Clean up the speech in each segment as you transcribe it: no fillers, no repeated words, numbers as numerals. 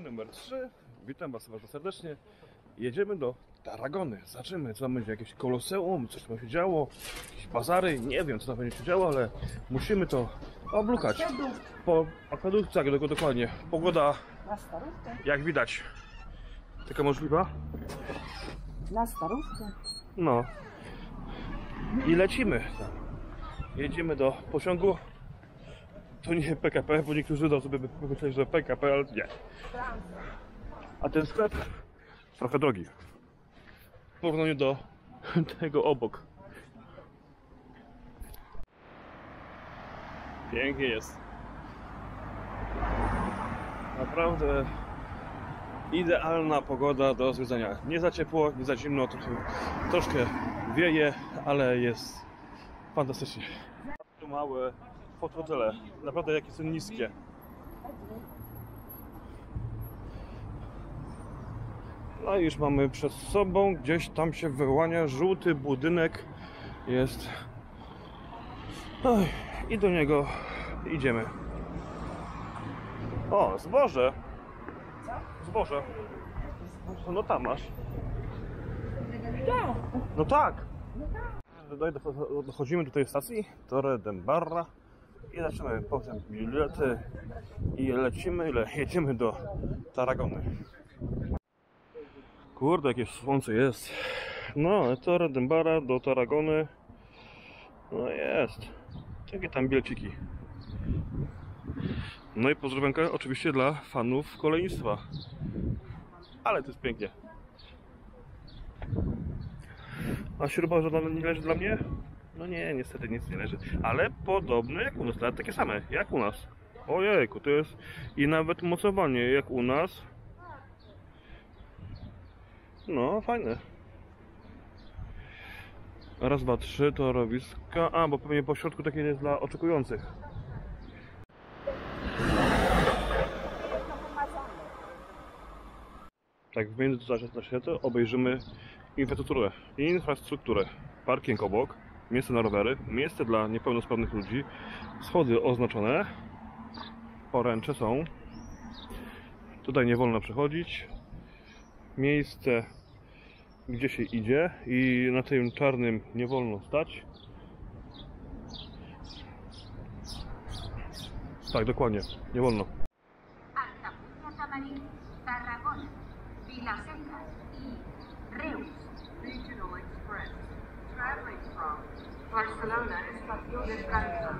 numer 3. Witam Was bardzo serdecznie. Jedziemy do Tarragony. Zobaczymy, co tam będzie, jakieś koloseum, coś tam się działo, jakieś bazary, nie wiem, co tam będzie się działo, ale musimy to oblukać. Po akwadukcie, tak, dokładnie. Pogoda, jak widać, taka możliwa. Na starówkę. No. I lecimy. Jedziemy do pociągu. To nie PKP, bo niektórzy do sobie myśleli, że PKP, ale nie. A ten sklep trochę drogi w porównaniu do tego obok. Pięknie jest. Naprawdę idealna pogoda do zwiedzania. Nie za ciepło, nie za zimno, troszkę wieje, ale jest fantastycznie. Tu małe fotele, naprawdę jakie są niskie. No i już mamy przed sobą, gdzieś tam się wyłania żółty budynek. Jest. Oj, i do niego idziemy. O, zboże! Zboże. No tam masz. No tak! Dochodzimy do tej stacji, Torre de Barra, i zaczynamy potem bilety i lecimy, jedziemy do Tarragony. Kurde, jakie słońce jest. No, Torre de Barra do Tarragony. No jest. Jakie tam bileciki. No i pozdrowionka oczywiście dla fanów kolejnictwa. Ale to jest pięknie. A śruba żadna nie leży dla mnie? No nie, niestety nic nie leży. Ale podobne jak u nas, nawet takie same jak u nas. Ojejku, to jest i nawet mocowanie jak u nas. No, fajne. Raz, dwa, trzy torowiska. A, bo pewnie po środku takie jest dla oczekujących. Tak, w międzyczasie to obejrzymy infrastrukturę. Parking obok, miejsce na rowery, miejsce dla niepełnosprawnych ludzi, schody oznaczone, poręcze są. Tutaj nie wolno przechodzić. Miejsce, gdzie się idzie, i na tym czarnym nie wolno stać. Tak, dokładnie, nie wolno. Tarragona, Vila-seca y Reus Regional Express, traveling from Barcelona, Estación de Carga,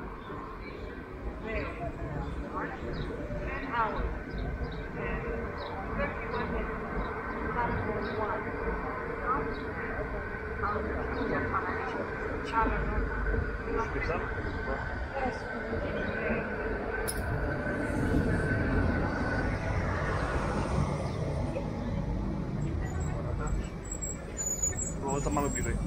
10 hours and 51 minutes, platform 1. No to mamy bliżej.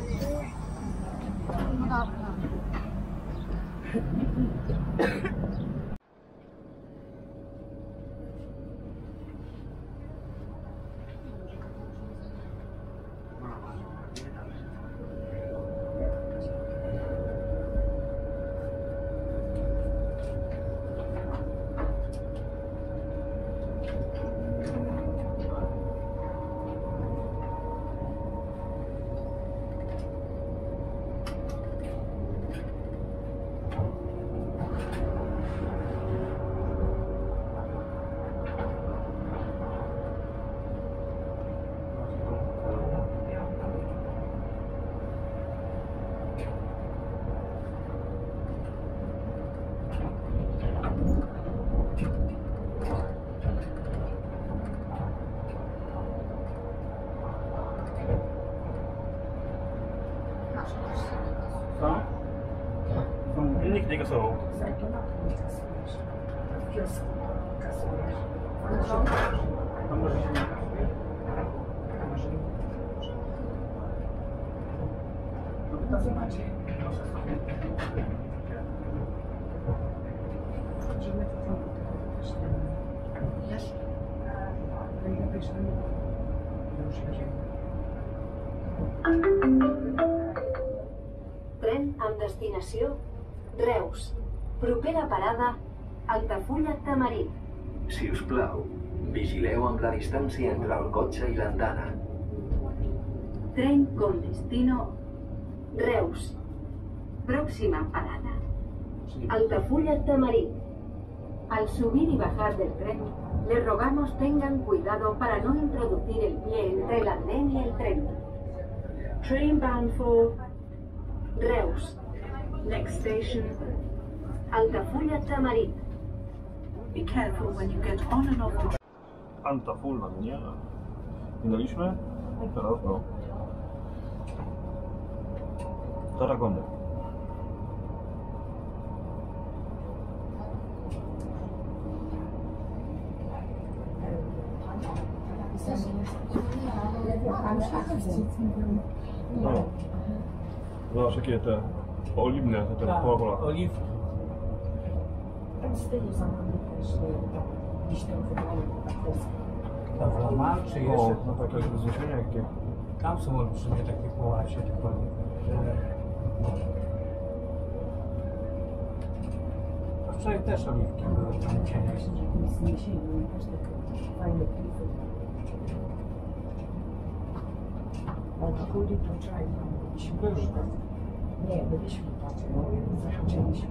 Nikt nie kasował. A może się nie kasuje? No to zobaczcie. Tren amb destinació Reus. Propera parada, Altafulla, Tamarit. Si us plau, Vigileu amb la distància entre el cotxe i l'andana. Tren con destino Reus. Próxima parada. Altafulla Tamarit. Al subir y bajar del tren, les rogamos tengan cuidado para no introducir el pie entre el andén y el tren. Train bound for Reus. Next station, Altafulla Tamarit. Be careful when you get on and off the train. Altafulla, nie? Minęliśmy? I teraz no. Tarragony. No. Zobacz jakie te oliwne, te pola. Oliwki. Tam w Lamar, czy O, jeszcze? no takie wzniesienia jakie. Tam są olbrzymie takie połacie, tylko to wczoraj też oliwki były tam cieniać. Były. Nie, byliśmy patrzeć, zahaczyliśmy.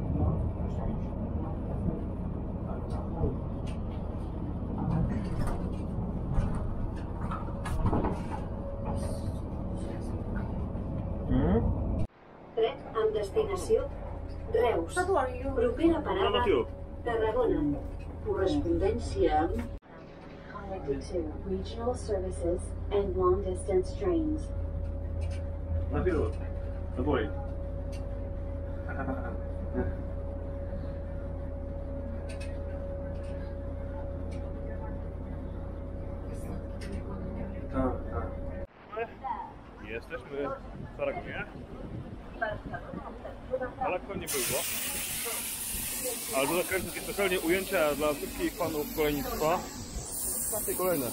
Tren amb destinació Reus. Propera parada Tarragona. Correspondència amb Connected to regional services and long distance trains. Najpierw. Do góry. Jesteśmy w Tarragonie. Daleko nie było. Ale do zakrętu takie specjalnie ujęcia dla wszystkich fanów kolejnictwa. Patrzcie kolejne.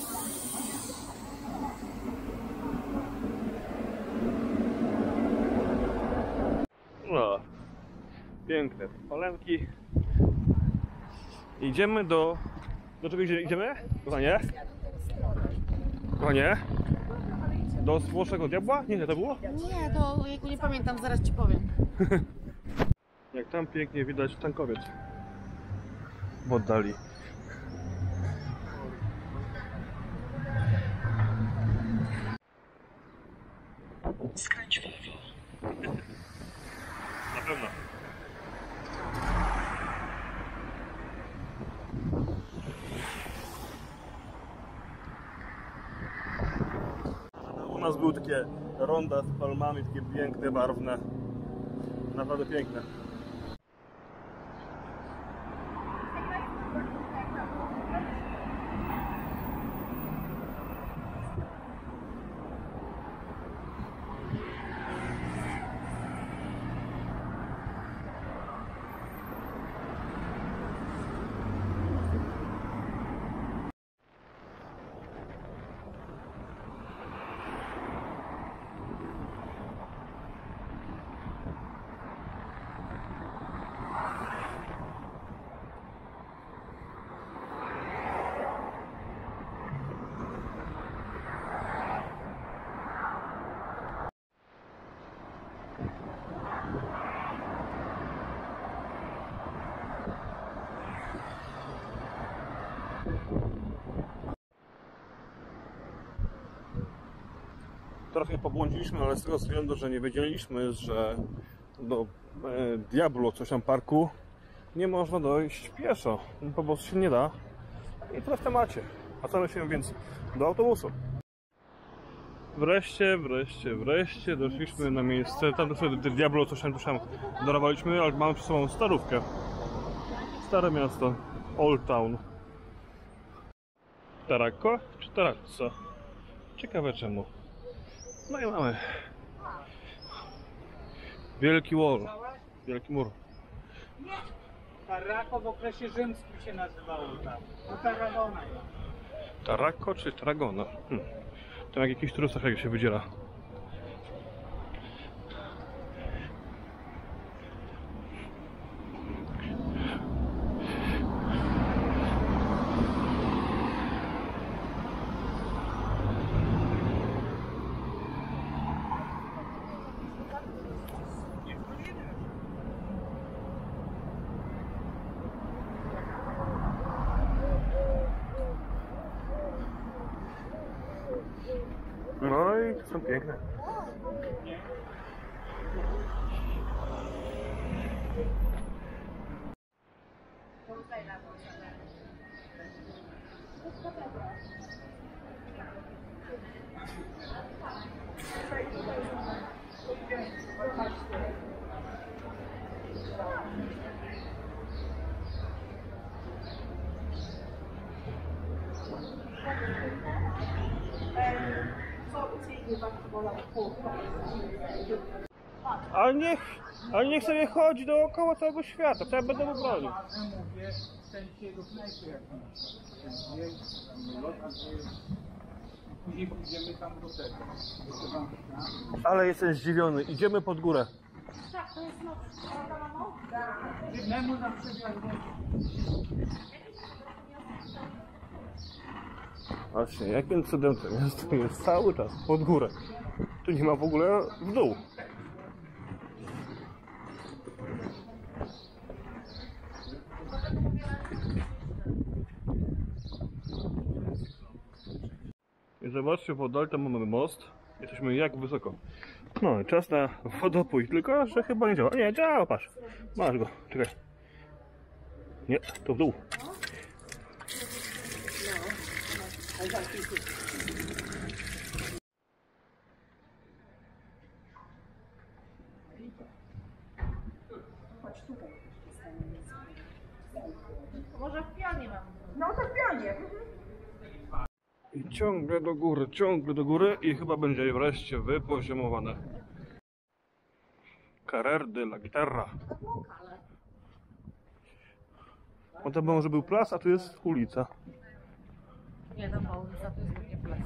No, piękne palenki. Idziemy do czego idziemy? Kochanie? Kochanie? Do Włoszego Diabła? Nie, to było? Nie, to jejku, nie pamiętam, zaraz ci powiem. Jak tam pięknie widać tankowiec w oddali. Skręć w lewo. Na pewno. U nas były takie ronda z palmami, takie piękne, barwne. Naprawdę piękne. Trochę pobłądziliśmy, ale z tego względu, że nie wiedzieliśmy, że do Diablo, coś tam parku, nie można dojść pieszo. Po prostu się nie da. I tyle w temacie. Wracamy się więc do autobusu. Wreszcie doszliśmy na miejsce. Tam do Diablo, coś tam dorwaliśmy, ale mamy przed sobą starówkę. Stare miasto. Old Town. Tarraco czy Tarazzo? Ciekawe czemu. No i mamy Wielki Wall, Wielki Mur. Tarraco w okresie rzymskim się nazywało tam. To Tarragona. Tarraco czy Tarragona? Tam jak jakiś turysta się wydziela. No i to są piękne. Ale niech sobie chodzi dookoła całego świata, co ja będę mu bronił. Mówię, w sensie jego knajpy jakąś. Później pójdziemy tam do tego. Ale jestem zdziwiony, idziemy pod górę. Jednemu na przykład. Właśnie, jakim cudem to miasto jest cały czas pod górę. Tu nie ma w ogóle w dół. I zobaczcie, w oddali tam mamy most. Jesteśmy jak wysoko. No i czas na wodopój, tylko że chyba nie działa. Nie, działa, patrz. Masz go, czekaj. Nie, to w dół. Może w pionie mam. No to w pionie. I ciągle do góry i chyba będzie wreszcie wypoziomowane. Carrer de la Guitarra. No to może był plac, a tu jest ulica. Nie, no bo ulica to jest nie plac.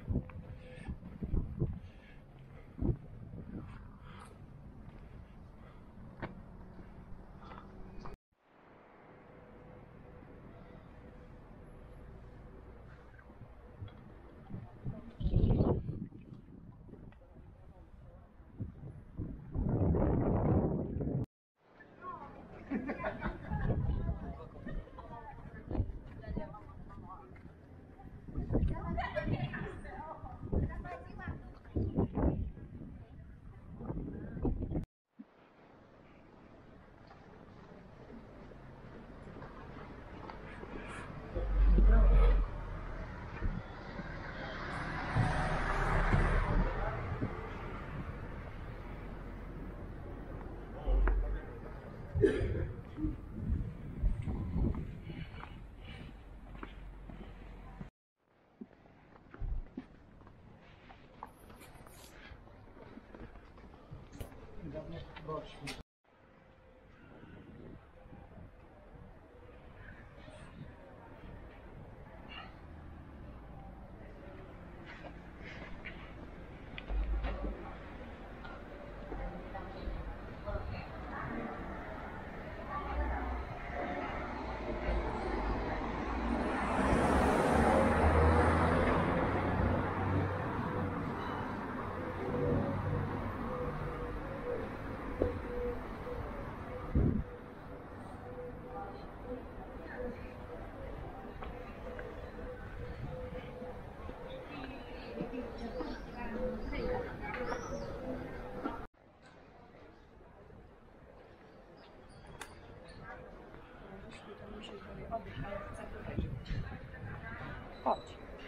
Chodź.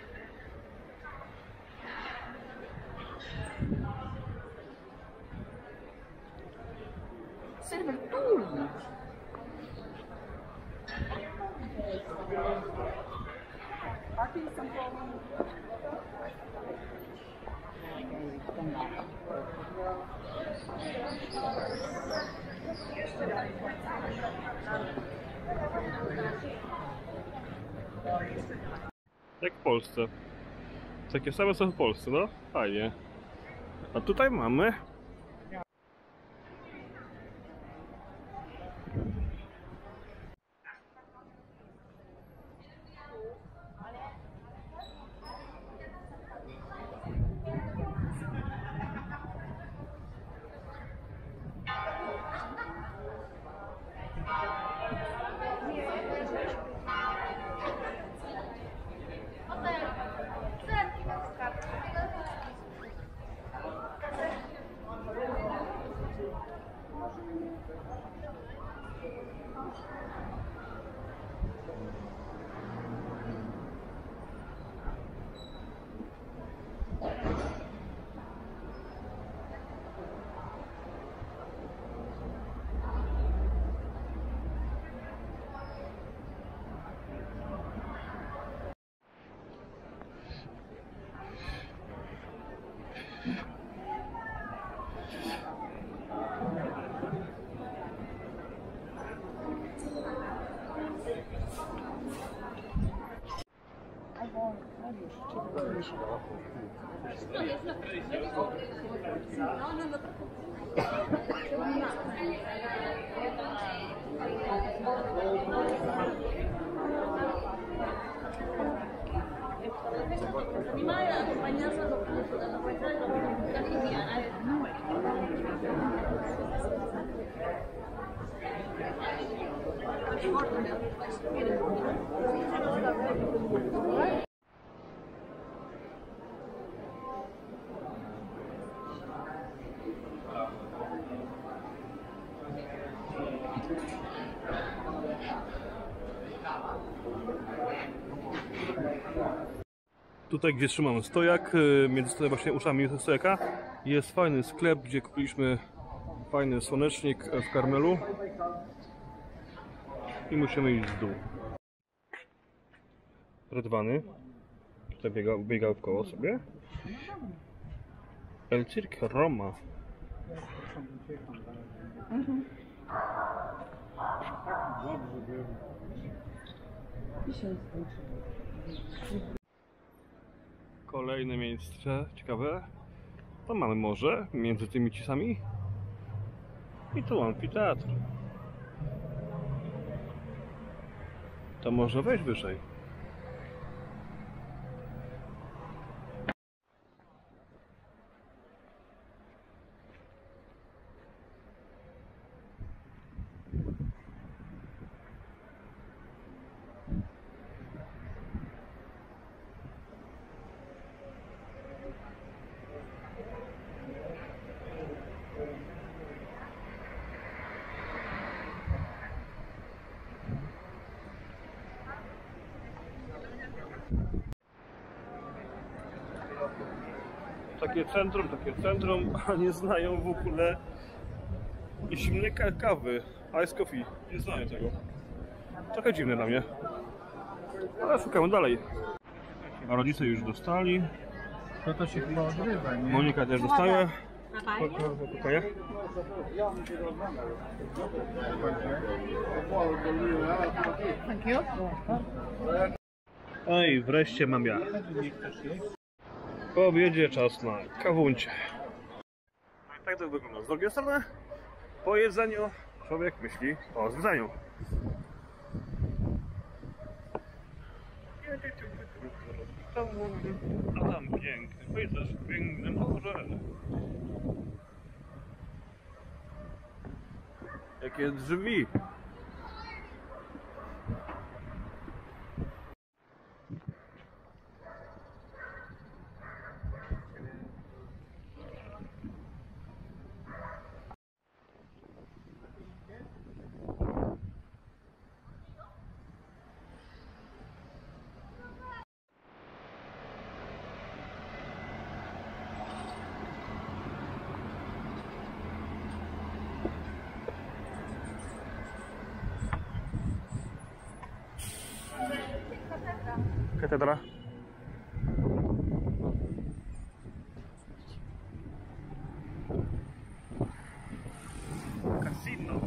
Sylwek, tu! Jak w Polsce. Takie same są w Polsce, no fajnie. A tutaj mamy Tutaj, gdzie trzymamy stojak, między tutaj właśnie uszami stojaka, jest fajny sklep, gdzie kupiliśmy fajny słonecznik w Karmelu i musimy iść w dół. Redwany tutaj biegał w koło sobie. El Cirque Roma. Kolejne miejsce ciekawe. Tam mamy morze między tymi cisami. I tu amfiteatr. To można wejść wyżej. Takie centrum, a nie znają w ogóle zimnej kawy, ice coffee, nie znają tego. Trochę dziwne dla mnie, ale szukamy dalej. A rodzice już dostali. To się chyba odrywa, nie? Monika też dostaje. Pokaja. No i wreszcie mam ja. Po obiedzie czas na kawuncie. Tak to wygląda. Z drugiej strony, po jedzeniu człowiek myśli o zwiedzaniu. A tam piękny pejzaż, piękne morze. Jakie drzwi. Katedra. Casino.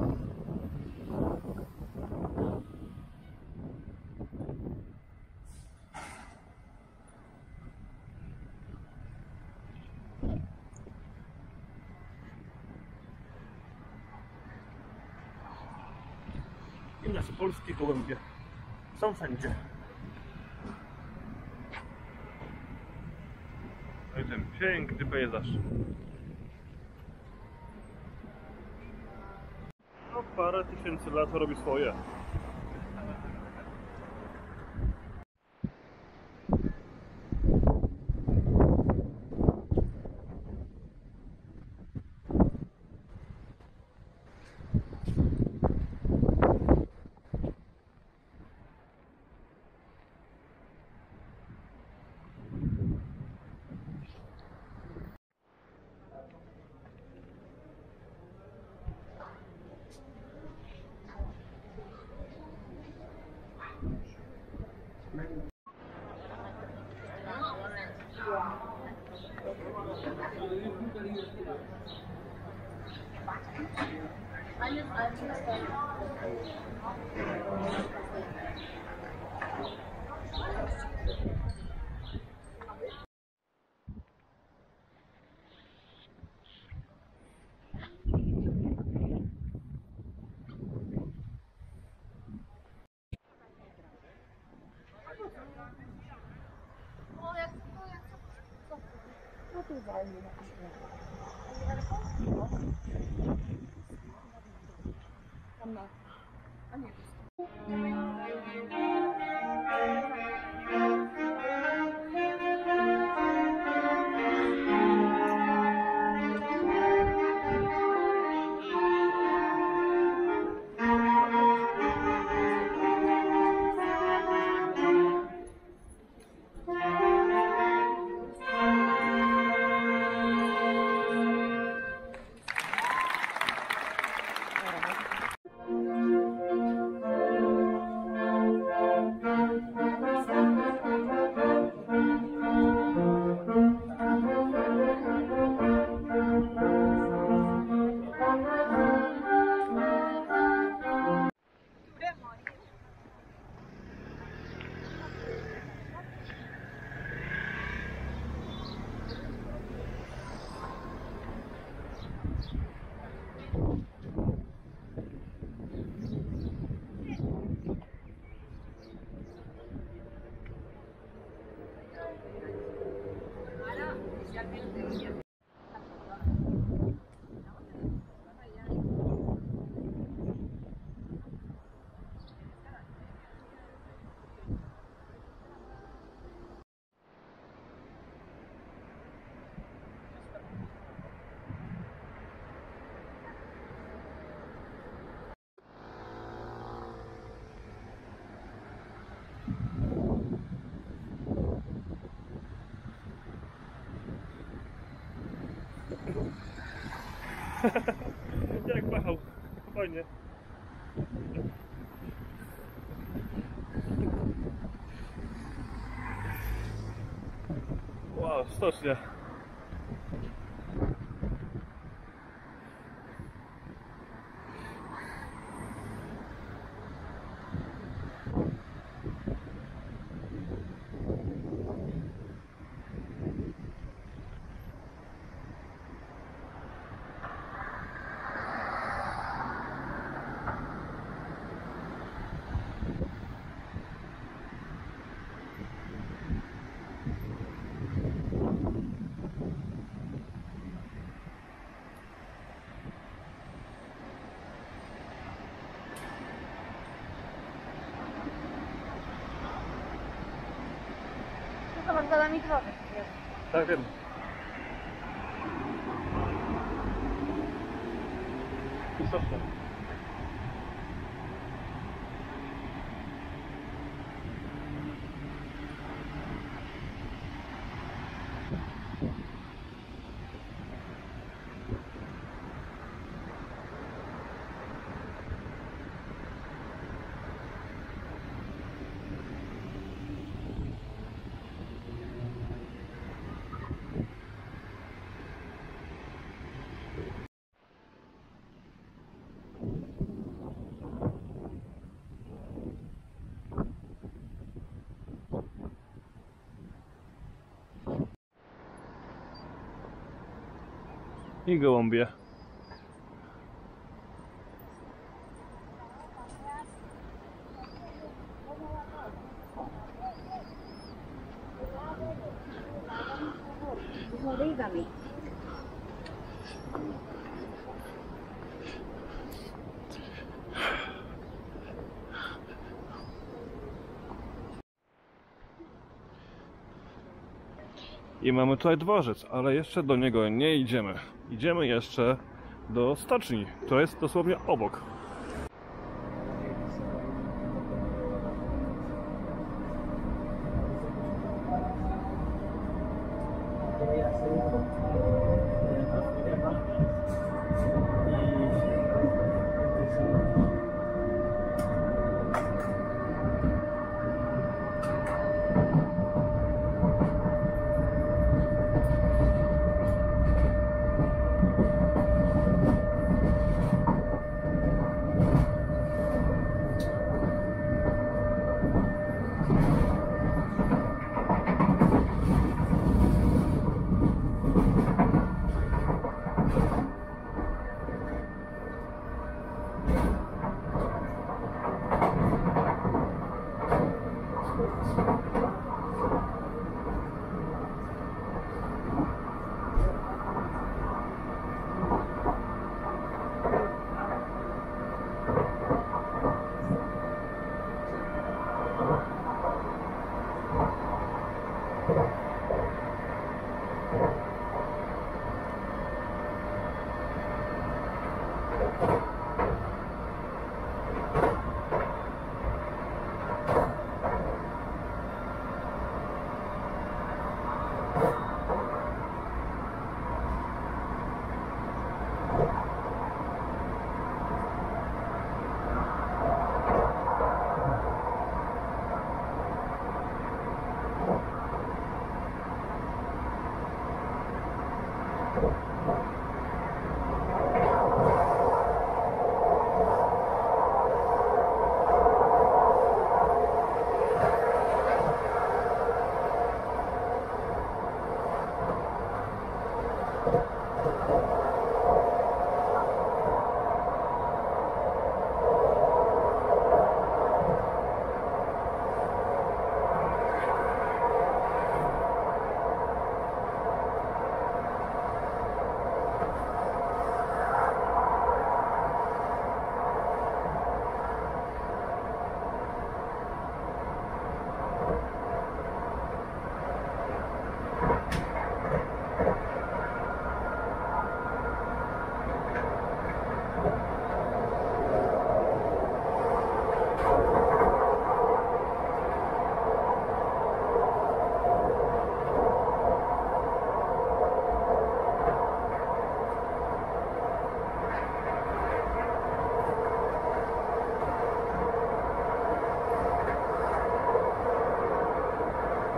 I nasze polskie gołębie są wszędzie. No i ten piękny pejzaż. No parę tysięcy lat robi swoje. Jak machał, fajnie. Wow, stocznie. Zobacz, dała mi drogę. Tak, wiem. I stocznie. I gołąbie. Origami. I mamy tutaj dworzec, ale jeszcze do niego nie idziemy. Idziemy jeszcze do stoczni, to jest dosłownie obok.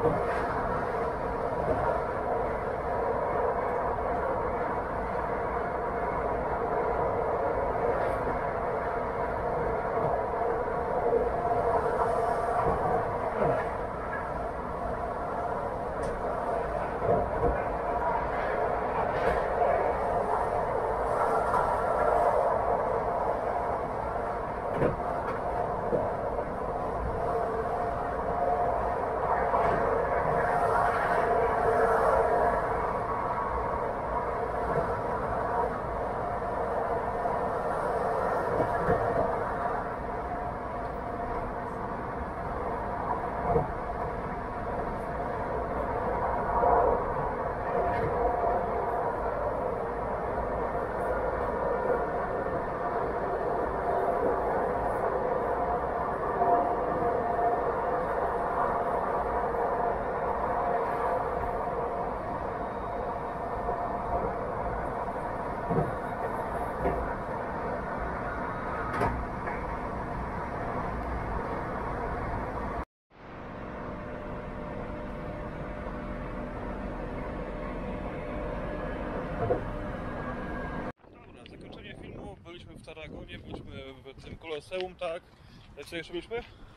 Dobra, zakończenie filmu. Byliśmy w Tarragonie, byliśmy w tym Koloseum, tak? Co jeszcze byliśmy?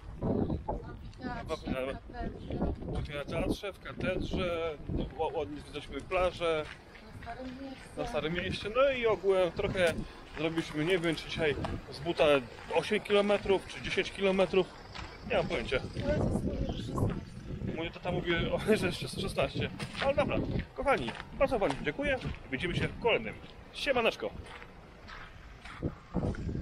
Na teatrze, w katedrze, ładnie zwiedzaliśmy plażę na Starym Mieście, no i ogółem trochę zrobiliśmy, nie wiem czy dzisiaj z buta 8 km czy 10 km, nie mam pojęcia. Mój tata mówi, że 16, ale dobra, kochani, bardzo wam dziękuję, widzimy się w kolejnym. Siemaneczko!